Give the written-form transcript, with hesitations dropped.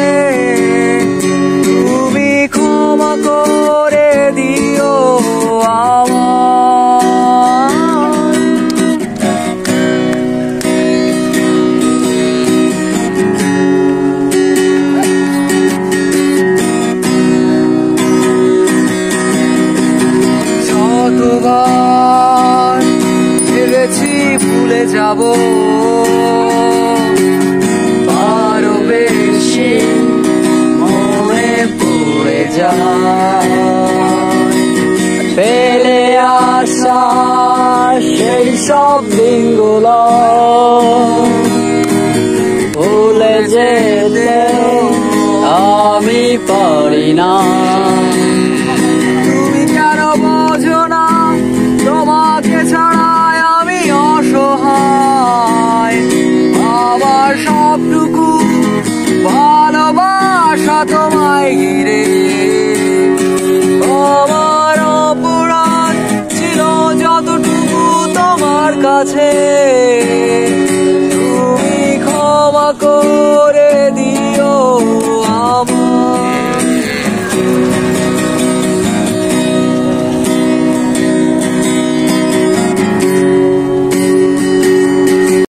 তুমি ক্ষমা করে দিও যতবার ভেবেছি ভুলে যাব, আরো বেশি মনে পড়ে যায়। ফেলে আসা সেই সব দিনগুলো ভুলে যেতে আমি পারি না। তুমি কেন বোঝো না তোমাকে ছাড়াই আমি অসহায়। আমার সবটুকু ভালোবাসা তোমায় ঘিরে। আমার অপরাধ ছিল যতটুকু তোমার কাছে।